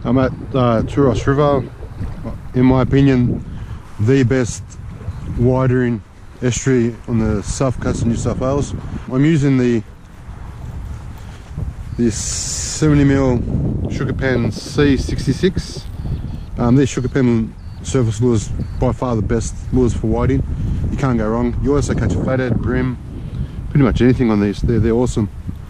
I'm at Tuross River, in my opinion, the best widering estuary on the south coast of New South Wales. I'm using the 70mm sugapen C66. These sugapen surface lures by far the best lures for whiting. You can't go wrong. You also catch a flathead, brim, pretty much anything on these. They're awesome.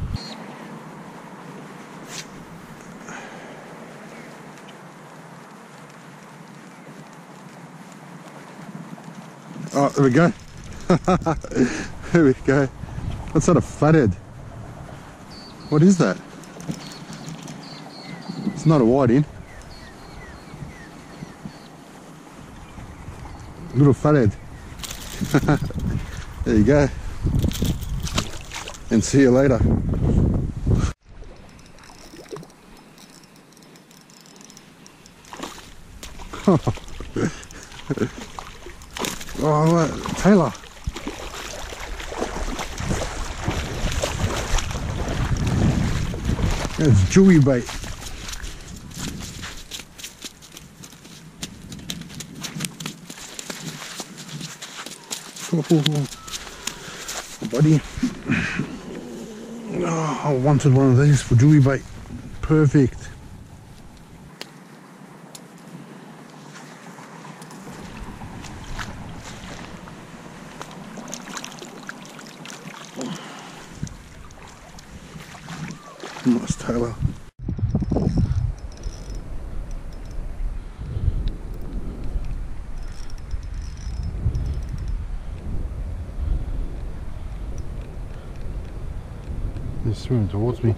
Oh, there we go. There we go. What's that, a flathead? What is that? It's not a whiting. Little flathead. There you go. And see you later. Oh, look, Taylor. That's jewy bait. Oh, buddy. Oh, I wanted one of these for jewy bait. Perfect. Nice Taylor. He's swimming towards me.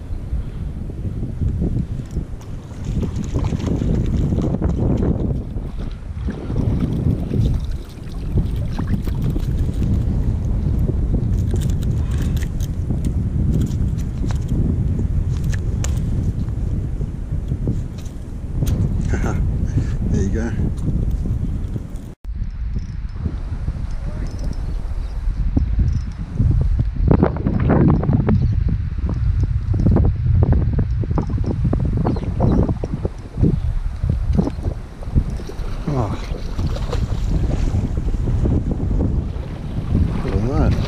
There you go. Oh. Look at that.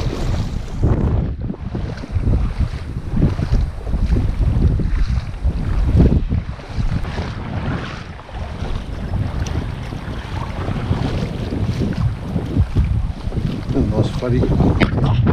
Nice floody.